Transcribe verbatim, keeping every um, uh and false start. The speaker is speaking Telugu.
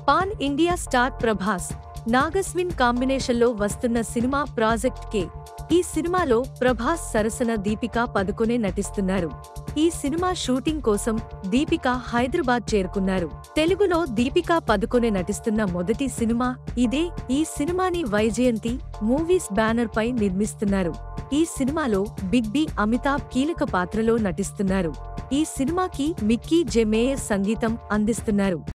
Pan India star Prabhas, Nag Ashwin కాంబినేషన్లో వస్తున్న సినిమా ప్రాజెక్ట్ కే. ఈ సినిమాలో ప్రభాస్ సరసన దీపికా పదుకొనె నటిస్తున్నారు. ఈ సినిమా షూటింగ్ కోసం దీపిక హైదరాబాద్ చేరుకున్నారు. తెలుగులో దీపికా పదుకొనె నటిస్తున్న మొదటి సినిమా ఇదే. ఈ సినిమాని వైజయంతి మూవీస్ బ్యానర్ పై నిర్మిస్తున్నారు. ఈ సినిమాలో బిగ్ బి అమితాబ్ కీలక పాత్రలో నటిస్తున్నారు. ఈ సినిమాకి మిక్కీ జె మేయర్ సంగీతం అందిస్తున్నారు.